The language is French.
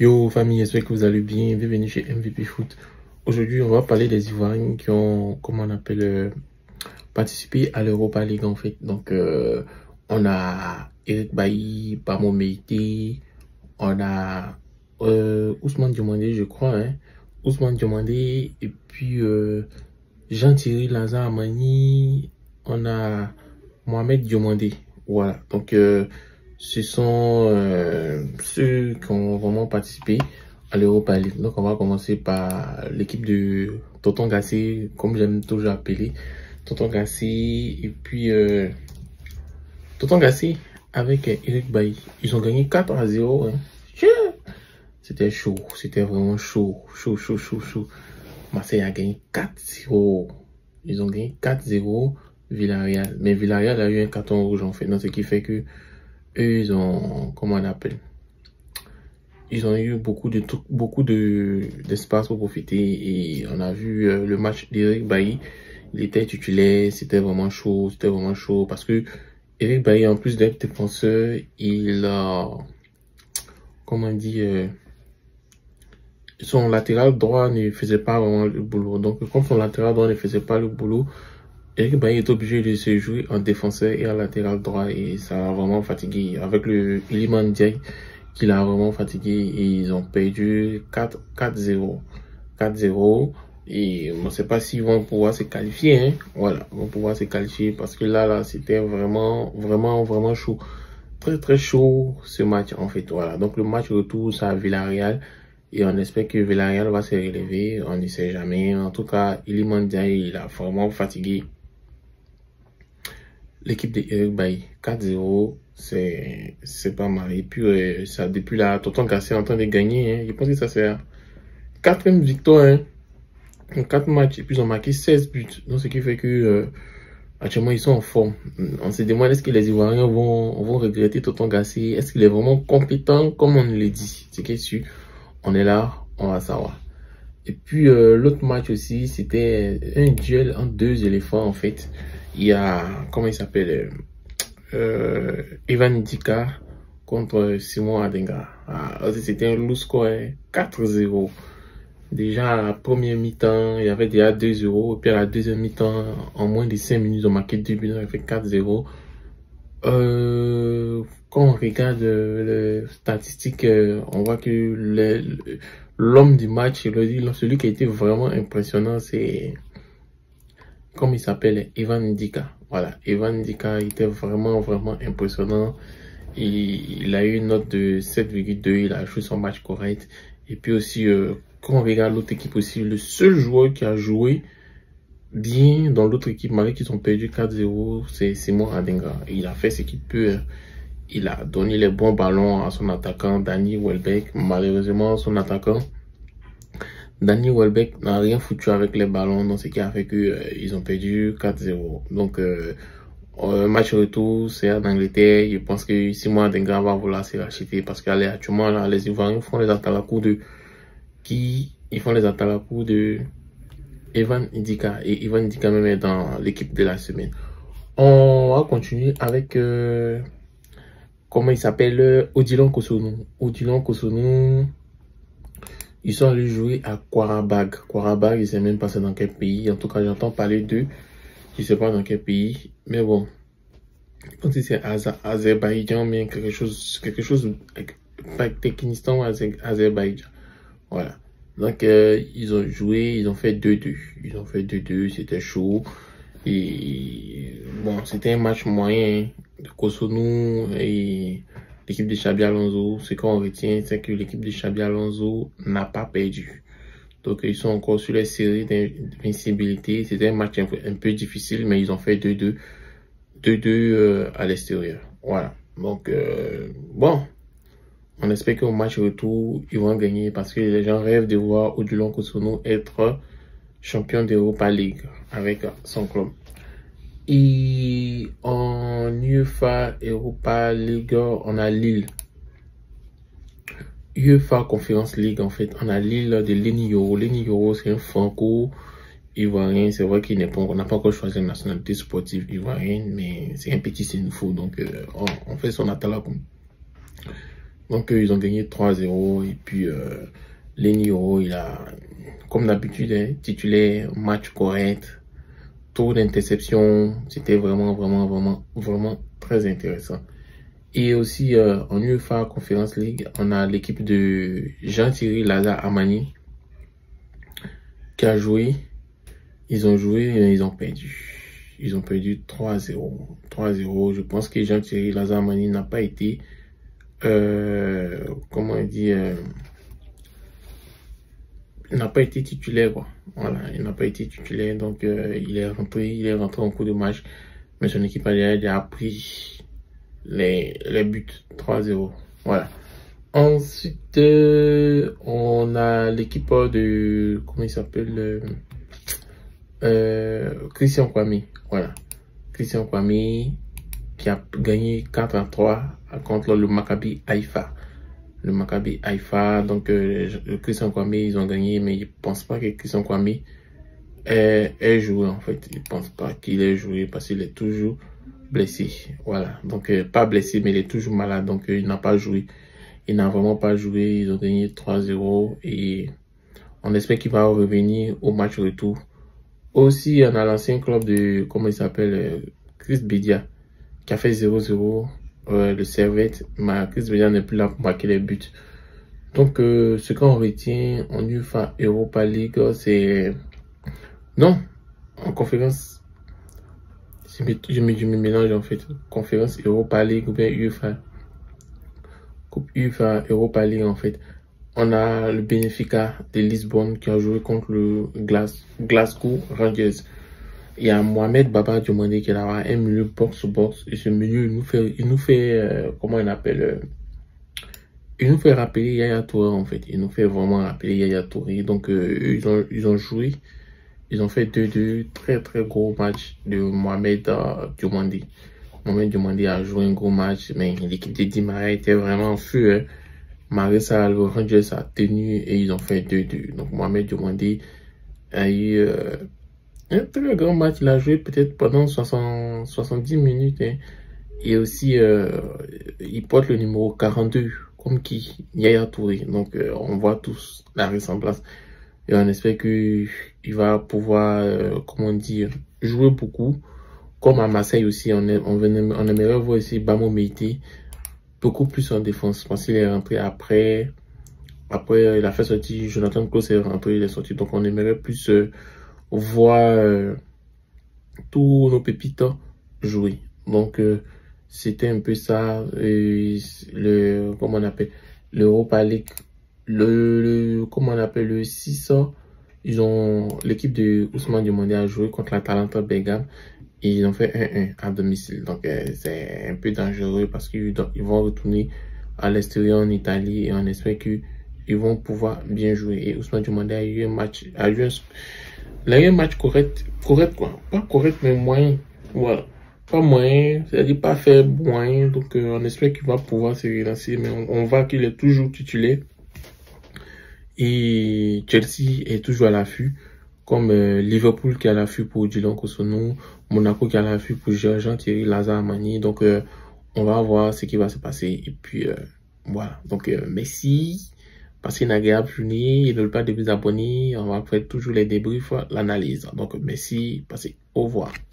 Yo famille, j'espère que vous allez bien. Bienvenue chez MVP Foot. Aujourd'hui, on va parler des Ivoiriens qui ont, comment on appelle, participé à l'Europa League en fait. Donc, on a Eric Bailly, Bamo Meïté, on a Ousmane Diomandé, je crois, hein. Ousmane Diomandé, et puis Jean-Thierry Lazare Amani, on a Mohamed Diomandé. Voilà, donc ce sont ceux qui ont vraiment participé à l'Europa League. Donc on va commencer par l'équipe de Tonton Gassé, comme j'aime toujours appeler Tonton Gassé, et puis Tonton Gassé avec Eric Bailly. Ils ont gagné 4-0. Hein. C'était chaud, c'était vraiment chaud. Marseille a gagné 4-0. Ils ont gagné 4-0 Villarreal. Mais Villarreal a eu un carton rouge en fait. Donc, ce qui fait que eux, ils ont, comment on appelle? Ils ont eu beaucoup d'espace pour profiter. Et on a vu le match d'Eric Bailly. Il était titulaire, c'était vraiment chaud. Parce que Eric Bailly, en plus d'être défenseur, il a, comment on dit, son latéral droit ne faisait pas vraiment le boulot. Donc, comme son latéral droit ne faisait pas le boulot, Eric Bailly est obligé de se jouer en défenseur et en latéral droit. Et ça a vraiment fatigué. Avec le Iliman Ndiaye, qui l'a vraiment fatigué. Et ils ont perdu 4-0. Et on ne sait pas s'ils vont pouvoir se qualifier. Hein. Voilà, ils vont pouvoir se qualifier. Parce que là c'était vraiment chaud. Très chaud ce match en fait. Voilà, donc le match retour, c'est à Villarreal. Et on espère que Villarreal va se relever. On ne sait jamais. En tout cas, Iliman Ndiaye, il a vraiment fatigué l'équipe de Eric Bailly. 4-0, c'est pas mal. Et puis, ça, depuis là, Tonton Gassé est en train de gagner. Hein. Je pense que ça c'est la 4e victoire. Hein. En 4 matchs. Et puis, ils ont marqué 16 buts. Donc, ce qui fait que actuellement, ils sont en forme. On se demande est-ce que les Ivoiriens vont regretter Tonton Gassé. Est-ce qu'il est vraiment compétent comme on le dit? C'est qui est sûr. On est là, on va savoir. Et puis, l'autre match aussi, c'était un duel entre deux éléphants, en fait. Il y a, comment il s'appelle, Evan Ndika contre Simon Adenga. C'était un lourd score, 4-0. Déjà, à la première mi-temps, il y avait déjà 2-0. Et puis, à la deuxième mi-temps, en moins de 5 minutes, ils ont marqué 2 buts, ils ont fait 4-0. Quand on regarde les statistiques, on voit que l'homme du match, celui qui a été vraiment impressionnant, c'est, comme il s'appelle, Evan Ndika. Voilà, Evan Ndika était vraiment impressionnant. Il a eu une note de 7,2, il a joué son match correct. Et puis aussi, quand on regarde l'autre équipe aussi, le seul joueur qui a joué bien dans l'autre équipe, malgré qu'ils ont perdu 4-0, c'est Simon Adenga. Il a fait ce qu'il peut. Il a donné les bons ballons à son attaquant, Danny Welbeck. Malheureusement, son attaquant, Danny Welbeck, n'a rien foutu avec les ballons. Donc, ce qui a fait qu'ils ont perdu 4-0. Donc, match retour, c'est en Angleterre. Je pense que Simon Adenga va vouloir se racheter parce qu'actuellement, là, les Ivoiriens font les attaques à coup de ils font les attaques à coup de Evan Ndika. Et Evan Ndika même est dans l'équipe de la semaine. On va continuer avec comment il s'appelle, Odilon Kosonou. Odilon Kosonou, ils sont allés jouer à Qarabag. Qarabag, je ne sais même pas c'est dans quel pays. En tout cas, j'entends parler d'eux. Je ne sais pas dans quel pays. Mais bon, je pense que c'est Azerbaïdjan, mais quelque chose, pas Turkménistan ou Azerbaïdjan. Voilà. Donc, ils ont joué, ils ont fait 2-2. C'était chaud. Et bon, c'était un match moyen de Cotonou et l'équipe de Xabi Alonso. Ce qu'on retient, c'est que l'équipe de Xabi Alonso n'a pas perdu. Donc, ils sont encore sur les séries d'invincibilité. C'était un match un peu difficile, mais ils ont fait 2-2. 2-2 à l'extérieur. Voilà. Donc, bon. On espère qu'au match retour, ils vont gagner parce que les gens rêvent de voir Odilon Kosonou être champion d'Europa League avec son club. Et en UEFA Europa League, on a Lille. UEFA Conference League, en fait, on a Lille de Leny Yoro. Leny Yoro, c'est un franco-ivoirien. C'est vrai qu'on n'a pas encore choisi la nationalité sportive ivoirienne, mais c'est un petit sénifou. Donc, on fait son attaque Donc, ils ont gagné 3-0. Et puis, Lenny Yoro, il a, comme d'habitude, hein, titulaire, match correct, taux d'interception. C'était vraiment très intéressant. Et aussi, en UEFA Conference League, on a l'équipe de Jean-Thierry Lazare Amani qui a joué. Ils ont joué et ils ont perdu. Ils ont perdu 3-0. 3-0. Je pense que Jean-Thierry Lazare Amani n'a pas été, comment on dit, il n'a pas été titulaire, quoi. Voilà, il n'a pas été titulaire, donc il est rentré en cours de match, mais son équipe a déjà pris les buts 3-0. Voilà. Ensuite, on a l'équipe de, comment il s'appelle, Christian Kwame. Voilà. Christian Kwame qui a gagné 4-3 contre le Maccabi Haïfa. Le Maccabi Haïfa, donc Christian Kwame, ils ont gagné, mais je pense pas que Christian Kwame ait joué en fait. Je pense pas qu'il ait joué parce qu'il est toujours blessé. Voilà, donc pas blessé, mais il est toujours malade, donc il n'a pas joué. Il n'a vraiment pas joué. Ils ont gagné 3-0 et on espère qu'il va revenir au match retour. Aussi, on a l'ancien club de, comment il s'appelle, Chris Bedia, qui a fait 0-0. Le Servette, mais Chris Bedia n'est plus là pour marquer les buts. Donc, ce qu'on retient en UEFA Europa League, c'est... Non, en conférence, je me mélange en fait. Conférence Europa League ou bien UEFA. Coupe UEFA Europa League en fait. On a le Benfica de Lisbonne qui a joué contre le Glasgow Rangers. Il y a Mohamed Baba Diomandé qui est là, un milieu box-to-box. Et ce milieu, il nous fait comment on appelle, il nous fait rappeler Yaya Touré en fait. Il nous fait vraiment rappeler Yaya Touré. Donc, ils ont joué. Ils ont fait 2-2, très gros match de Mohamed Diomandé. Mohamed Diomandé a joué un gros match, mais l'équipe de Di Maria était vraiment en feu. Hein. Marissa, le Rangers a tenu et ils ont fait 2-2. Donc, Mohamed Diomandé a eu... un très grand match, il a joué peut-être pendant 70 minutes. Hein. Et aussi, il porte le numéro 42, comme qui Yaya Touré. Donc, on voit tous la ressemblance. Et on espère qu'il va pouvoir, comment dire, jouer beaucoup. Comme à Marseille aussi, on aimerait voir ici Bamo Meïté beaucoup plus en défense. Parce qu'il est rentré après. Après, il a fait sortir Jonathan Klaus est rentré, il est sorti. Donc, on aimerait plus... voir tous nos pépites jouer. Donc, c'était un peu ça, comment on appelle, l'Europa League, comment on appelle, le 6, ils ont, l'équipe de Ousmane Diomandé a joué contre l'Atalanta Bergame et ils ont fait 1-1 à domicile. Donc, c'est un peu dangereux parce qu'ils vont retourner à l'extérieur en Italie et on espère qu'ils vont pouvoir bien jouer. Et Ousmane Diomandé a eu un match, il a eu un match correct quoi. Pas correct, mais moyen. Voilà. Pas moyen, c'est-à-dire pas faible, moyen. Donc, on espère qu'il va pouvoir se relancer, mais on voit qu'il est toujours titulaire. Et Chelsea est toujours à l'affût, comme Liverpool qui est à l'affût pour Dylan Kosono, Monaco qui est à l'affût pour Jean-Thierry Lazare Amani. Donc, on va voir ce qui va se passer. Et puis, voilà. Donc, merci. Passez une agréable journée. N'oubliez pas de vous abonner. On va faire toujours les débriefs, l'analyse. Donc, merci. Passez. Au revoir.